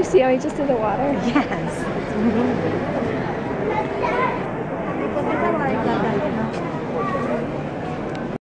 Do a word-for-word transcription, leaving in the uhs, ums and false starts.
you see how he just did the water? Yes.